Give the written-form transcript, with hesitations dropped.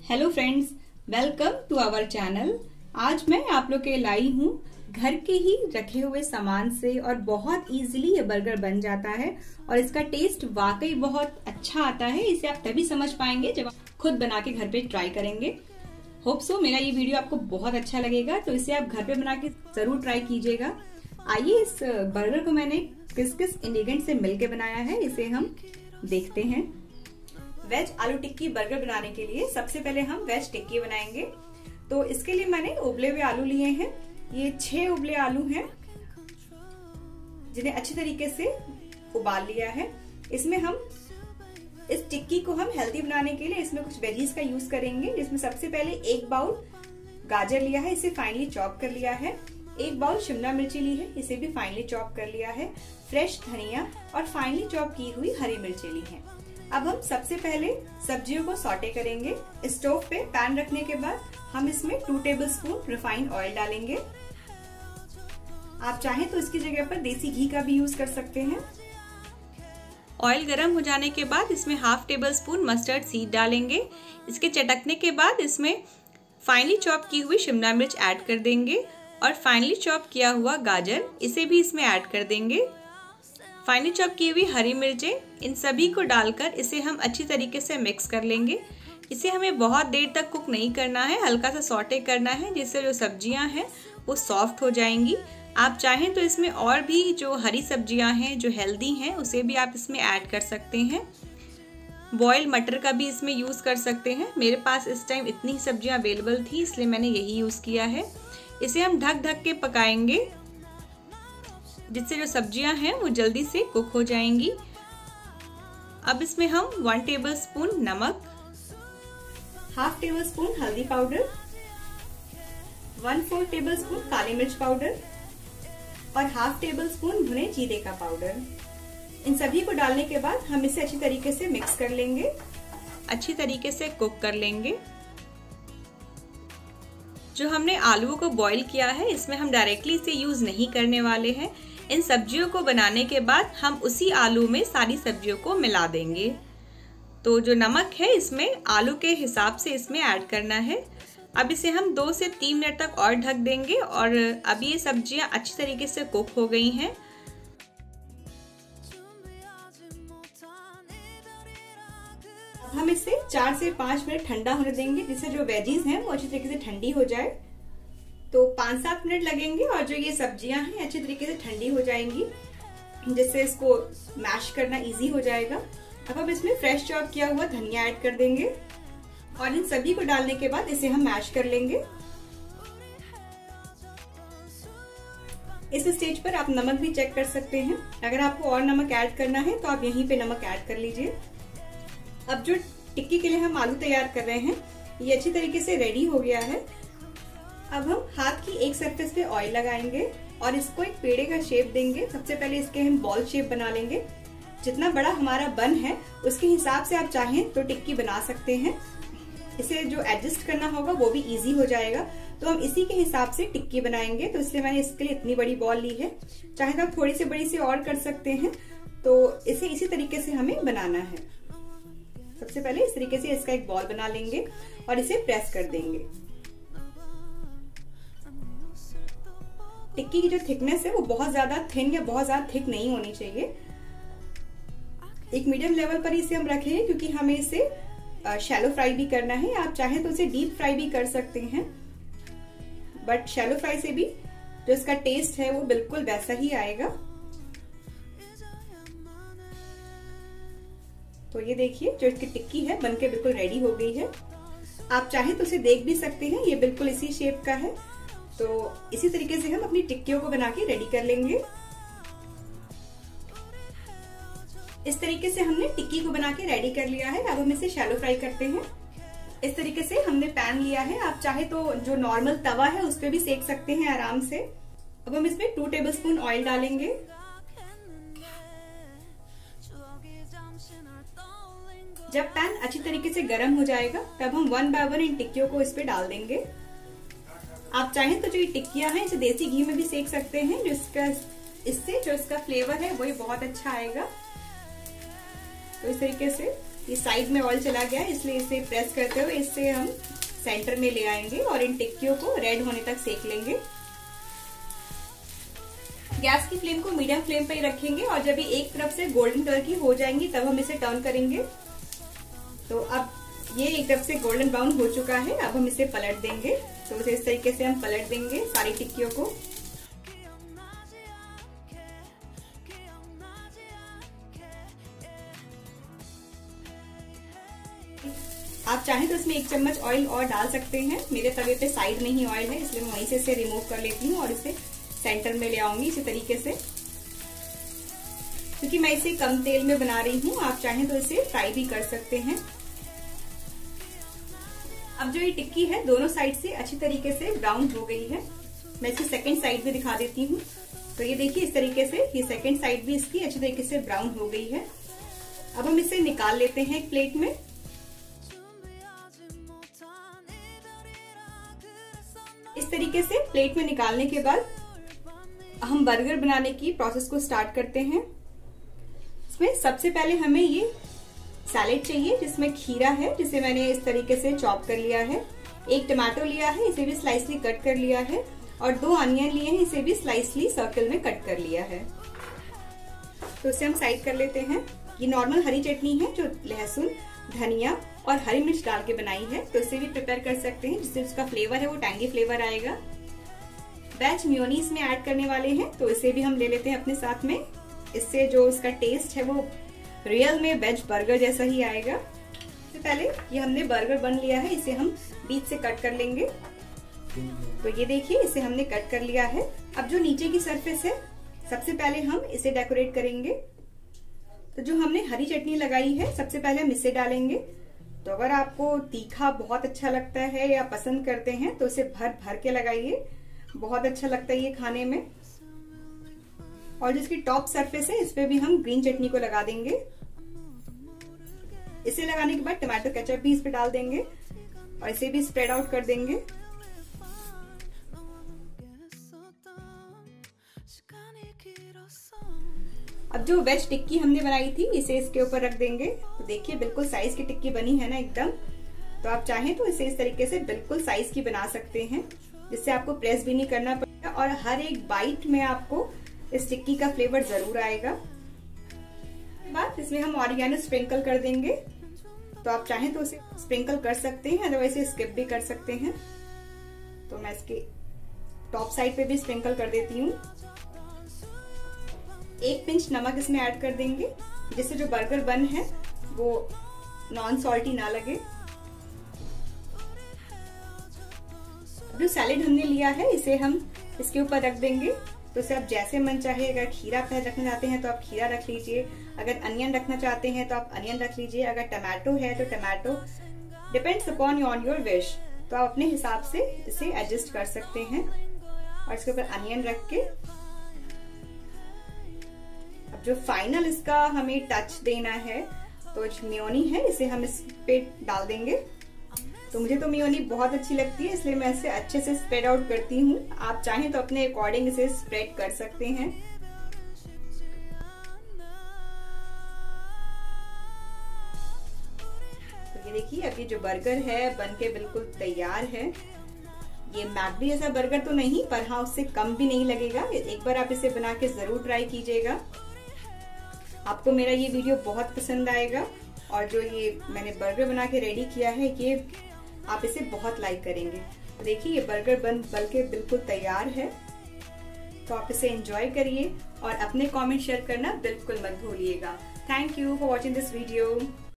Hello friends, welcome to our channel. आज मैं आप लोग के लाई हूँ घर के ही रखे हुए सामान से और बहुत इजीली ये बर्गर बन जाता है और इसका टेस्ट वाकई बहुत अच्छा आता है। इसे आप तभी समझ पाएंगे जब आप खुद बना के घर पे ट्राई करेंगे। होप सो मेरा ये वीडियो आपको बहुत अच्छा लगेगा, तो इसे आप घर पे बना के जरूर ट्राई कीजिएगा। आइए इस बर्गर को मैंने किस किस इंग्रेडिएंट से मिलके बनाया है इसे हम देखते हैं। वेज आलू टिक्की बर्गर बनाने के लिए सबसे पहले हम वेज टिक्की बनाएंगे। तो इसके लिए मैंने उबले हुए आलू लिए हैं। ये 6 उबले आलू हैं जिन्हें अच्छी तरीके से उबाल लिया है। इसमें हम इस टिक्की को हम हेल्दी बनाने के लिए इसमें कुछ वेजीज का यूज करेंगे, जिसमें सबसे पहले 1 बाउल गाजर लिया है, इसे फाइनली चॉप कर लिया है। 1 बाउल शिमला मिर्ची ली है, इसे भी फाइनली चॉप कर लिया है। फ्रेश धनिया और फाइनली चॉप की हुई हरी मिर्ची ली है। अब हम सबसे पहले सब्जियों को सॉटे करेंगे। स्टोव पे पैन रखने के बाद हम इसमें 2 टेबलस्पून रिफाइंड ऑयल डालेंगे। आप चाहें तो इसकी जगह पर देसी घी का भी यूज कर सकते हैं। ऑयल गर्म हो जाने के बाद इसमें 1/2 टेबलस्पून मस्टर्ड सीड डालेंगे। इसके चटकने के बाद इसमें फाइनली चॉप की हुई शिमला मिर्च ऐड कर देंगे और फाइनली चॉप किया हुआ गाजर इसे भी इसमें ऐड कर देंगे। फाइनली चॉप की हुई हरी मिर्चें, इन सभी को डालकर इसे हम अच्छी तरीके से मिक्स कर लेंगे। इसे हमें बहुत देर तक कुक नहीं करना है, हल्का सा सॉटे करना है, जिससे जो सब्जियां हैं वो सॉफ्ट हो जाएंगी। आप चाहें तो इसमें और भी जो हरी सब्जियां हैं जो हेल्दी हैं उसे भी आप इसमें ऐड कर सकते हैं। बॉइल्ड मटर का भी इसमें यूज़ कर सकते हैं। मेरे पास इस टाइम इतनी ही सब्जियां अवेलेबल थी, इसलिए मैंने यही यूज़ किया है। इसे हम ढक ढक के पकाएंगे, जिससे जो सब्जियां हैं वो जल्दी से कुक हो जाएंगी। अब इसमें हम 1 टेबलस्पून नमक, 1/2 टेबलस्पून हल्दी पाउडर, 1/4 टेबलस्पून काली मिर्च पाउडर और 1/2 टेबलस्पून भुने जीरे का पाउडर, इन सभी को डालने के बाद हम इसे अच्छी तरीके से मिक्स कर लेंगे, अच्छी तरीके से कुक कर लेंगे। जो हमने आलूओं को बॉईल किया है इसमें हम डायरेक्टली इसे यूज नहीं करने वाले हैं। इन सब्जियों को बनाने के बाद हम उसी आलू में सारी सब्जियों को मिला देंगे। तो जो नमक है इसमें आलू के हिसाब से इसमें ऐड करना है। अब इसे हम 2 से 3 मिनट तक और ढक देंगे और अब ये सब्जियां अच्छी तरीके से कुक हो गई हैं। अब हम इसे 4 से 5 मिनट ठंडा होने देंगे, जिससे जो वेजीज हैं वो अच्छी तरीके से ठंडी हो जाए। तो 5-7 मिनट लगेंगे और जो ये सब्जियां हैं अच्छी तरीके से ठंडी हो जाएंगी, जिससे इसको मैश करना इजी हो जाएगा। अब हम इसमें फ्रेश चॉप किया हुआ धनिया ऐड कर देंगे और इन सभी को डालने के बाद इसे हम मैश कर लेंगे। इस स्टेज पर आप नमक भी चेक कर सकते हैं। अगर आपको और नमक ऐड करना है तो आप यहीं पे नमक ऐड कर लीजिए। अब जो टिक्की के लिए हम आलू तैयार कर रहे हैं ये अच्छी तरीके से रेडी हो गया है। अब हम हाथ की एक सरफेस पे ऑयल लगाएंगे और इसको एक पेड़े का शेप देंगे। सबसे पहले इसके हम बॉल शेप बना लेंगे। जितना बड़ा हमारा बन है उसके हिसाब से आप चाहें तो टिक्की बना सकते हैं। इसे जो एडजस्ट करना होगा वो भी इजी हो जाएगा। तो हम इसी के हिसाब से टिक्की बनाएंगे, तो इसलिए मैंने इसके लिए इतनी बड़ी बॉल ली है। चाहे तो आप थोड़ी सी बड़ी से और कर सकते हैं। तो इसे इसी तरीके से हमें बनाना है। सबसे पहले इस तरीके से इसका एक बॉल बना लेंगे और इसे प्रेस कर देंगे। टिक्की की जो थिकनेस है वो बहुत ज्यादा थिन या बहुत ज्यादा थिक नहीं होनी चाहिए। एक मीडियम लेवल पर इसे हम रखेंगे, क्योंकि हमें इसे शैलो फ्राई भी करना है। आप चाहें तो इसे डीप फ्राई भी कर सकते हैं, बट शैलो फ्राई से भी जो इसका टेस्ट है वो बिल्कुल वैसा ही आएगा। तो ये देखिए जो इसकी टिक्की है बनके बिल्कुल रेडी हो गई है। आप चाहें तो इसे देख भी सकते हैं, ये बिल्कुल इसी शेप का है। तो इसी तरीके से हम अपनी टिक्कियों को बना के रेडी कर लेंगे। इस तरीके से हमने टिक्की को बना के रेडी कर लिया है। अब हम इसे शैलो फ्राई करते हैं। इस तरीके से हमने पैन लिया है। आप चाहे तो जो नॉर्मल तवा है उस पर भी सेक सकते हैं आराम से। अब हम इसमें 2 टेबलस्पून ऑयल डालेंगे। जब पैन अच्छी तरीके से गर्म हो जाएगा तब हम 1 बाय 1 इन टिक्कियों को इस पे डाल देंगे। आप चाहें तो जो ये टिक्कियां हैं इसे देसी घी में भी सेक सकते हैं, इससे जो इसका फ्लेवर है वही बहुत अच्छा आएगा। तो इस तरीके से ये साइड में ऑयल चला गया, इसलिए इसे प्रेस करते हुए इससे हम सेंटर में ले आएंगे और इन टिक्कियों को रेड होने तक सेक लेंगे। गैस की फ्लेम को मीडियम फ्लेम पर ही रखेंगे और जब ये एक तरफ से गोल्डन कलर की हो जाएंगी तब हम इसे टर्न करेंगे। तो अब ये एक तरफ से गोल्डन ब्राउन हो चुका है, अब हम इसे पलट देंगे। तो उसे इस तरीके से हम पलट देंगे सारी टिक्कियों को। आप चाहें तो इसमें 1 चम्मच ऑयल और डाल सकते हैं। मेरे तवे पे साइड में ही ऑयल है, इसलिए मैं वहीं से इसे रिमूव कर लेती हूँ और इसे सेंटर में ले आऊंगी इसी तरीके से। क्योंकि मैं इसे कम तेल में बना रही हूँ, आप चाहें तो इसे फ्राई भी कर सकते हैं। अब जो ये टिक्की है दोनों साइड से अच्छी तरीके से ब्राउन हो गई है। मैं इसकी सेकंड साइड भी दिखा देती हूँ। तो ये देखिए इस तरीके से ये सेकंड साइड भी इसकी अच्छी तरीके से ब्राउन हो गई है। अब हम इसे निकाल लेते हैं एक प्लेट में। इस तरीके से प्लेट में निकालने के बाद हम बर्गर बनाने की प्रोसेस को स्टार्ट करते हैं। इसमें सबसे पहले हमें ये सैलेड चाहिए जिसमें खीरा है, जिसे मैंने इस तरीके से चॉप कर लिया है। 1 टमाटो लिया है, इसे भी स्लाइसली कट कर लिया है और 2 अनियन लिए हैं, इसे भी स्लाइसली सर्कल में कट कर लिया है। तो इसे हम साइड कर लेते हैं। ये नॉर्मल हरी चटनी है जो लहसुन, धनिया और हरी मिर्च डाल के बनाई है, तो इसे भी प्रिपेयर कर सकते हैं जिससे उसका फ्लेवर है वो टैंगी फ्लेवर आएगा। वेज मेयोनीज में ऐड करने वाले हैं, तो इसे भी हम ले लेते हैं अपने साथ में। इससे जो इसका टेस्ट है वो रियल में वेज बर्गर जैसा ही आएगा। तो पहले ये हमने बर्गर बन लिया है, इसे हम बीच से कट कर लेंगे। तो ये देखिए इसे हमने कट कर लिया है। अब जो नीचे की सरफेस है सबसे पहले हम इसे डेकोरेट करेंगे। तो जो हमने हरी चटनी लगाई है सबसे पहले हम इसे डालेंगे। तो अगर आपको तीखा बहुत अच्छा लगता है या पसंद करते हैं तो इसे भर भर के लगाइए, बहुत अच्छा लगता है ये खाने में। और जिसकी टॉप सरफेस है इस पे भी हम ग्रीन चटनी को लगा देंगे। इसे लगाने के बाद टमाटो केचप भी इस पे डाल देंगे और इसे भी स्प्रेड आउट कर देंगे। अब जो वेज टिक्की हमने बनाई थी इसे इसके ऊपर रख देंगे। तो देखिए बिल्कुल साइज की टिक्की बनी है ना एकदम। तो आप चाहें तो इसे इस तरीके से बिल्कुल साइज की बना सकते हैं, जिससे आपको प्रेस भी नहीं करना पड़ेगा और हर एक बाइट में आपको इस टिक्की का फ्लेवर जरूर आएगा। बाद इसमें हम ऑरिगेनो स्प्रिंकल कर देंगे। तो आप चाहें तो उसे स्प्रिंकल कर सकते हैं, अदरवाइज इसे स्किप भी कर सकते हैं। तो मैं इसके टॉप साइड पे भी स्प्रिंकल कर देती हूँ। 1 पिंच नमक इसमें ऐड कर देंगे, जिससे जो बर्गर बन है वो नॉन सॉल्टी ना लगे। जो सैलेड हमने लिया है इसे हम इसके ऊपर रख देंगे। तो इसे आप जैसे मन चाहे, अगर खीरा रखना चाहते हैं तो आप खीरा रख लीजिए, अगर अनियन रखना चाहते हैं तो आप अनियन रख लीजिए, अगर टमाटो है तो tomato, depends upon on your wish. तो आप अपने हिसाब से इसे एडजस्ट कर सकते हैं। और इसके ऊपर अनियन रख के अब जो फाइनल इसका हमें टच देना है तो जो मेयोनी है इसे हम इस पे डाल देंगे। तो मुझे तो मेयोनी बहुत अच्छी लगती है, इसलिए मैं इसे अच्छे से स्प्रेड आउट करती हूँ। आप चाहें तो अपने अकॉर्डिंग इसे स्प्रेड कर सकते हैं। तो ये देखिए अभी जो बर्गर है बनके बिल्कुल तैयार है। ये मैकडी जैसा बर्गर तो नहीं, पर हाँ उससे कम भी नहीं लगेगा। एक बार आप इसे बना के जरूर ट्राई कीजिएगा, आपको मेरा ये वीडियो बहुत पसंद आएगा। और जो ये मैंने बर्गर बना के रेडी किया है ये आप इसे बहुत लाइक करेंगे। तो देखिए ये बर्गर बन के बिल्कुल तैयार है। तो आप इसे एंजॉय करिए और अपने कमेंट शेयर करना बिल्कुल मत भूलिएगा। Thank you for watching this video.